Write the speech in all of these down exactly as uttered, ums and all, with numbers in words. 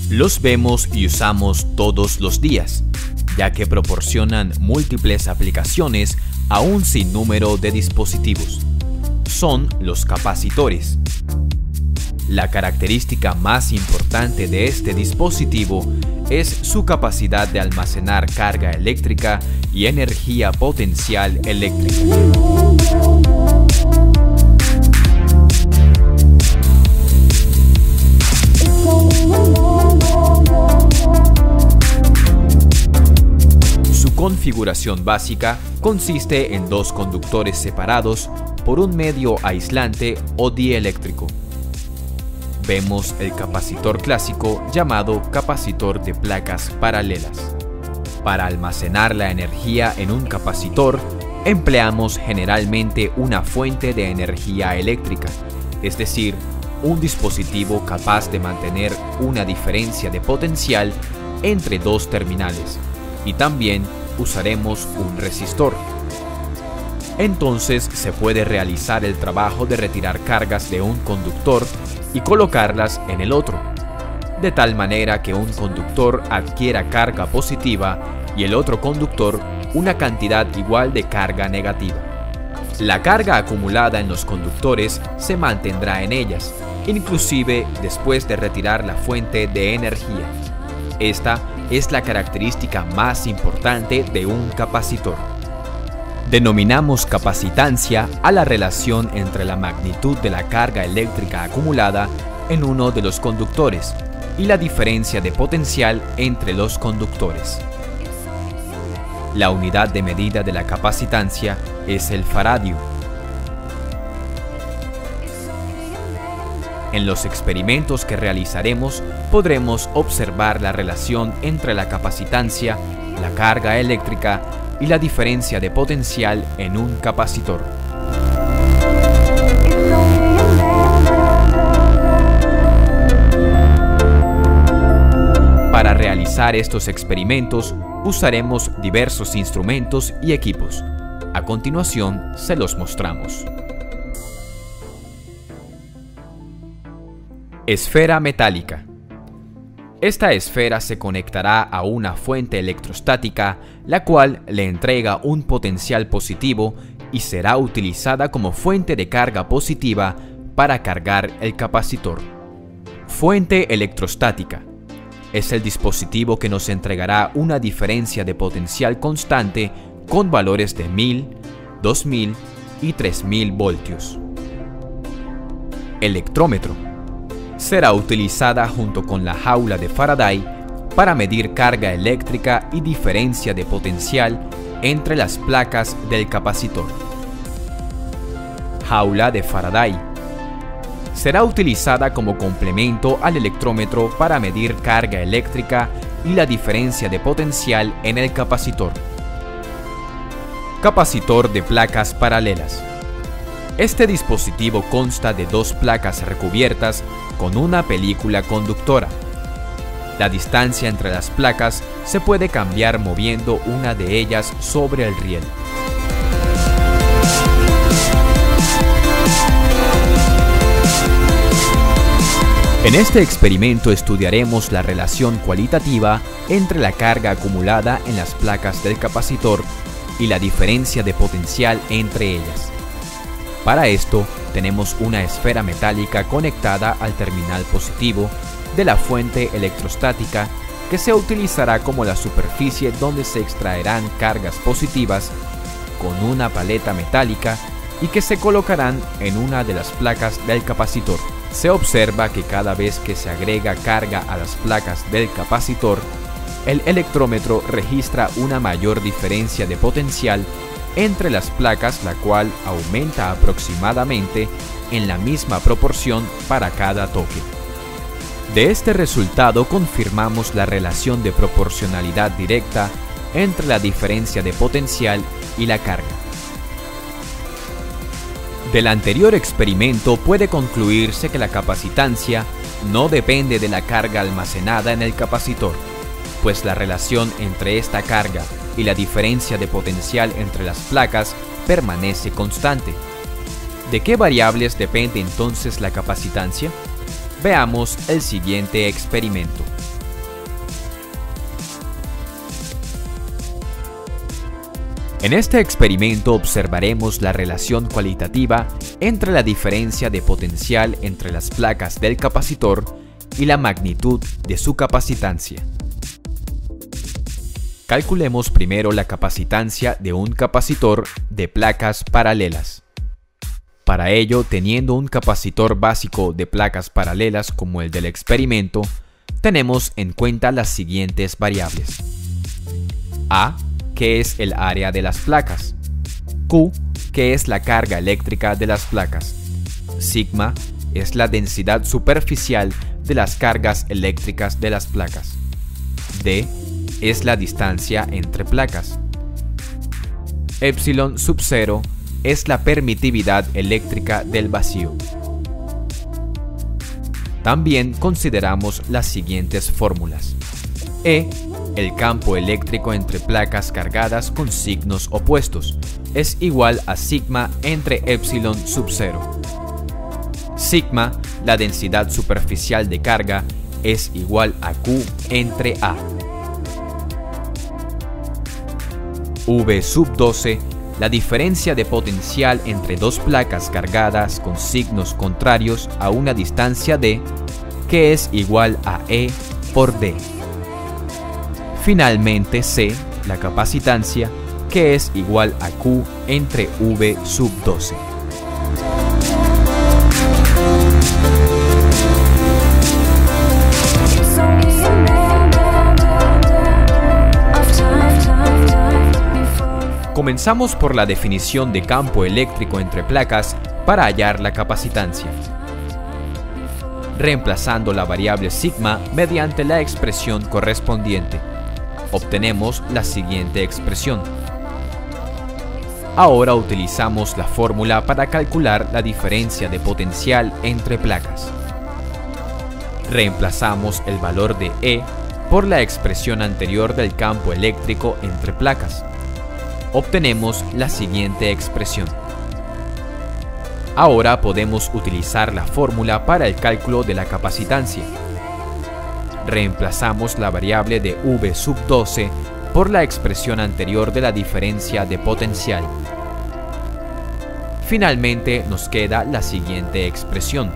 Los vemos y usamos todos los días, ya que proporcionan múltiples aplicaciones a un sinnúmero de dispositivos. Son los capacitores. La característica más importante de este dispositivo es su capacidad de almacenar carga eléctrica y energía potencial eléctrica. Su configuración básica consiste en dos conductores separados por un medio aislante o dieléctrico. Vemos el capacitor clásico llamado capacitor de placas paralelas. Para almacenar la energía en un capacitor, empleamos generalmente una fuente de energía eléctrica, es decir, un dispositivo capaz de mantener una diferencia de potencial entre dos terminales, y también usaremos un resistor. Entonces se puede realizar el trabajo de retirar cargas de un conductor y colocarlas en el otro, de tal manera que un conductor adquiera carga positiva y el otro conductor una cantidad igual de carga negativa. La carga acumulada en los conductores se mantendrá en ellas, inclusive después de retirar la fuente de energía. Esta es la característica más importante de un capacitor. Denominamos capacitancia a la relación entre la magnitud de la carga eléctrica acumulada en uno de los conductores y la diferencia de potencial entre los conductores. La unidad de medida de la capacitancia es el faradio. En los experimentos que realizaremos podremos observar la relación entre la capacitancia, la carga eléctrica y la diferencia de potencial en un capacitor. Para realizar estos experimentos usaremos diversos instrumentos y equipos. A continuación se los mostramos. Esfera metálica. Esta esfera se conectará a una fuente electrostática, la cual le entrega un potencial positivo y será utilizada como fuente de carga positiva para cargar el capacitor. Fuente electrostática. Es el dispositivo que nos entregará una diferencia de potencial constante con valores de mil, dos mil y tres mil voltios. Electrómetro. Será utilizada junto con la jaula de Faraday para medir carga eléctrica y diferencia de potencial entre las placas del capacitor. Jaula de Faraday. Será utilizada como complemento al electrómetro para medir carga eléctrica y la diferencia de potencial en el capacitor. Capacitor de placas paralelas. Este dispositivo consta de dos placas recubiertas con una película conductora. La distancia entre las placas se puede cambiar moviendo una de ellas sobre el riel. En este experimento estudiaremos la relación cualitativa entre la carga acumulada en las placas del capacitor y la diferencia de potencial entre ellas. Para esto, tenemos una esfera metálica conectada al terminal positivo de la fuente electrostática que se utilizará como la superficie donde se extraerán cargas positivas con una paleta metálica y que se colocarán en una de las placas del capacitor. Se observa que cada vez que se agrega carga a las placas del capacitor, el electrómetro registra una mayor diferencia de potencial entre las placas, la cual aumenta aproximadamente en la misma proporción para cada toque. De este resultado confirmamos la relación de proporcionalidad directa entre la diferencia de potencial y la carga. Del anterior experimento puede concluirse que la capacitancia no depende de la carga almacenada en el capacitor, pues la relación entre esta carga y la diferencia de potencial entre las placas permanece constante. ¿De qué variables depende entonces la capacitancia? Veamos el siguiente experimento. En este experimento observaremos la relación cualitativa entre la diferencia de potencial entre las placas del capacitor y la magnitud de su capacitancia. Calculemos primero la capacitancia de un capacitor de placas paralelas. Para ello, teniendo un capacitor básico de placas paralelas como el del experimento, tenemos en cuenta las siguientes variables. A, que es el área de las placas. Q, que es la carga eléctrica de las placas. Sigma es la densidad superficial de las cargas eléctricas de las placas. D es la distancia entre placas. Epsilon sub cero es la permitividad eléctrica del vacío. También consideramos las siguientes fórmulas. E, el campo eléctrico entre placas cargadas con signos opuestos, es igual a sigma entre epsilon sub cero. Sigma, la densidad superficial de carga, es igual a Q entre A. V sub doce, la diferencia de potencial entre dos placas cargadas con signos contrarios a una distancia d, que es igual a E por D. Finalmente C, la capacitancia, que es igual a Q entre V sub doce. Comenzamos por la definición de campo eléctrico entre placas para hallar la capacitancia. Reemplazando la variable sigma mediante la expresión correspondiente, obtenemos la siguiente expresión. Ahora utilizamos la fórmula para calcular la diferencia de potencial entre placas. Reemplazamos el valor de E por la expresión anterior del campo eléctrico entre placas. Obtenemos la siguiente expresión. Ahora podemos utilizar la fórmula para el cálculo de la capacitancia. Reemplazamos la variable de V sub doce por la expresión anterior de la diferencia de potencial. Finalmente nos queda la siguiente expresión.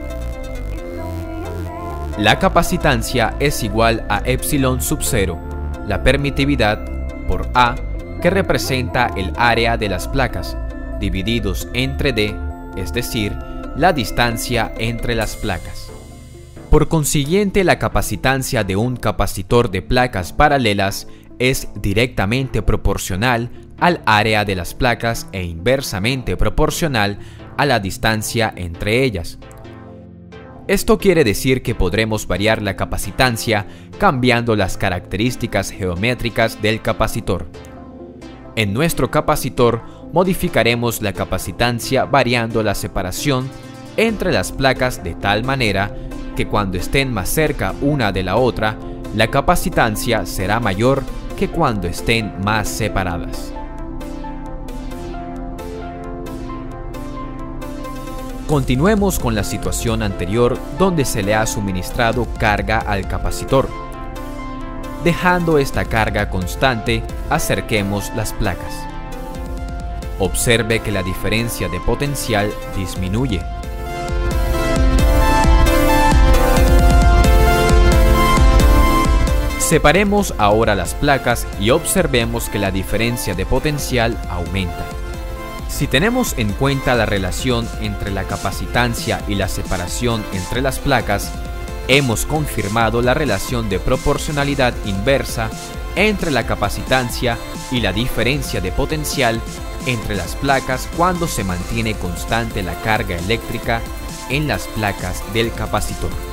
La capacitancia es igual a epsilon sub cero, la permitividad, por A, que representa el área de las placas, divididos entre D, es decir, la distancia entre las placas. Por consiguiente, la capacitancia de un capacitor de placas paralelas es directamente proporcional al área de las placas e inversamente proporcional a la distancia entre ellas. Esto quiere decir que podremos variar la capacitancia cambiando las características geométricas del capacitor. En nuestro capacitor modificaremos la capacitancia variando la separación entre las placas de tal manera que cuando estén más cerca una de la otra, la capacitancia será mayor que cuando estén más separadas. Continuemos con la situación anterior donde se le ha suministrado carga al capacitor. Dejando esta carga constante, acerquemos las placas. Observe que la diferencia de potencial disminuye. Separemos ahora las placas y observemos que la diferencia de potencial aumenta. Si tenemos en cuenta la relación entre la capacitancia y la separación entre las placas, hemos confirmado la relación de proporcionalidad inversa entre la capacitancia y la diferencia de potencial entre las placas cuando se mantiene constante la carga eléctrica en las placas del capacitor.